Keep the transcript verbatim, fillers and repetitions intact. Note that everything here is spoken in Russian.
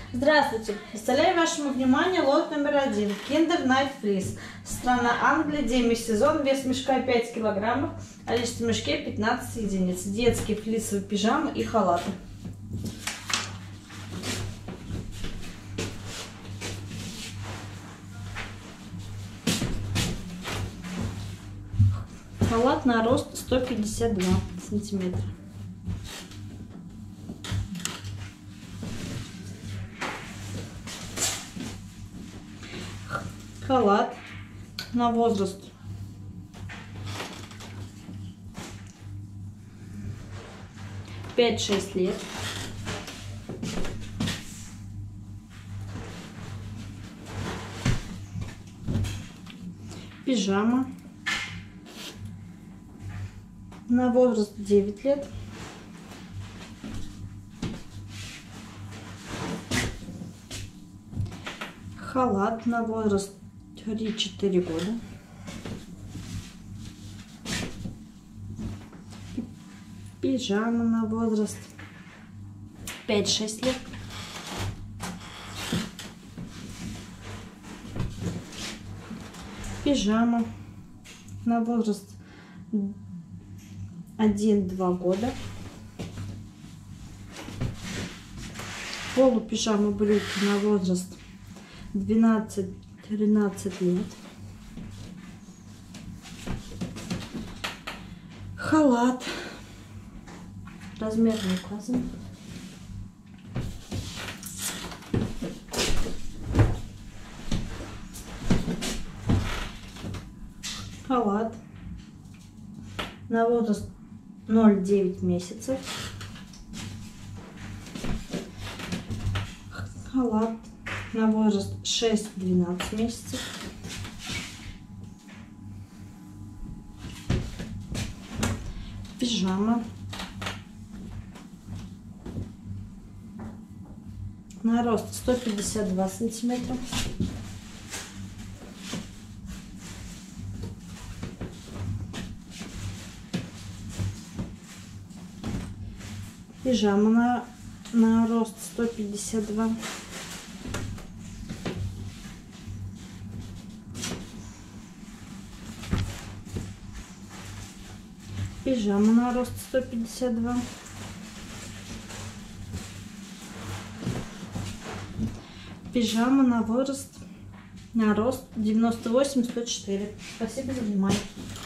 Здравствуйте! Представляю вашему вниманию лот номер один. Kinder Night Fleece. Страна Англия, демисезон, вес мешка пять килограммов, а лишь в мешке пятнадцать единиц. Детские флисовые пижамы и халаты. Халат на рост сто пятьдесят два сантиметра. Халат на возраст пять-шесть лет. Пижама на возраст девять лет. Халат на возраст три-четыре года. Пижама на возраст пять-шесть лет. Пижама на возраст один-два года. Полупижама брюки на возраст двенадцать-тринадцать лет. Халат. Размер не указан. Халат на возраст ноль-девять месяцев. Халат на возраст шесть-двенадцать месяцев. Пижама на рост сто пятьдесят два сантиметра. Пижама на, на рост сто пятьдесят два. Пижама на рост сто пятьдесят два. Пижама на возраст, на рост девяносто восемь-сто четыре. Спасибо за внимание.